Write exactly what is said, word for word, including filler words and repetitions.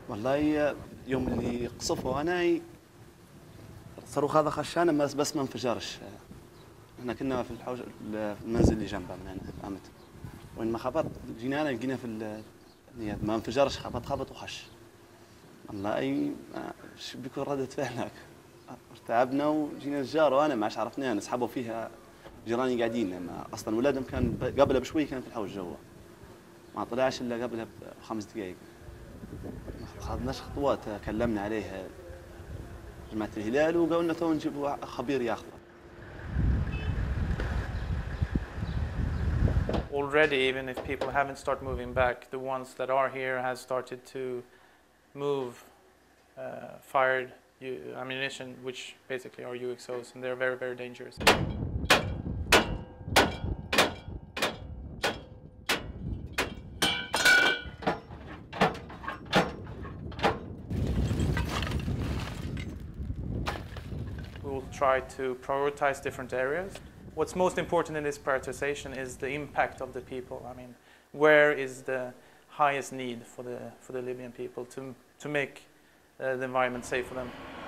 والله يوم اللي قصفوا انا الصاروخ هذا خشانا بس بس ما انفجرش. احنا كنا في الحوش في المنزل اللي جنبه من هنا فهمت. وين ما خبط جينا انا لقينا في ال- يعني ما انفجرش، خبط خبط وخش. والله اي شو بيكون ردة فعلك؟ ارتعبنا وجينا الجار وانا ما عادش عرفناه نسحبوا فيها. جيراني قاعدين لما اصلا ولادهم كان ب- قبلها بشوي كان في الحوش جوا، ما طلعش الا قبلها بخمس دقائق. ما خذناش خطوات، كلمنا عليه جماعة الهلال وقالوا لنا تو نجيبوا خبير ياخذه. Already, even if people haven't started moving back, the ones that are here has started to move uh, fired u- ammunition, which basically are U X Os, and they're very, very dangerous. We will try to prioritize different areas. What's most important in this prioritization is the impact of the people. I mean, where is the highest need for the, for the Libyan people to, to make uh, the environment safe for them?